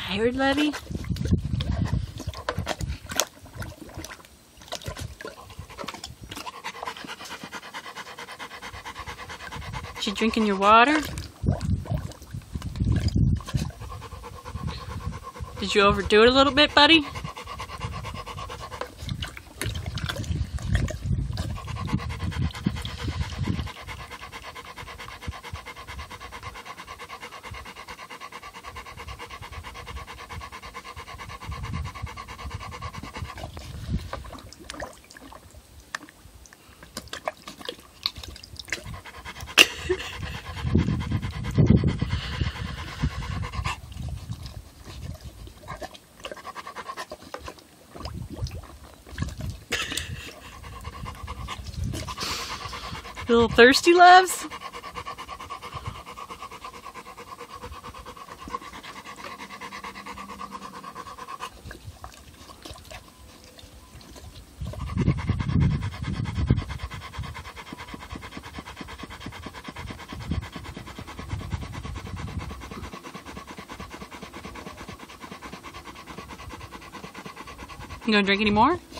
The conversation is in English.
tired, Levee? You drinking your water? Did you overdo it a little bit, buddy? You a little thirsty, loves? You gonna drink any more?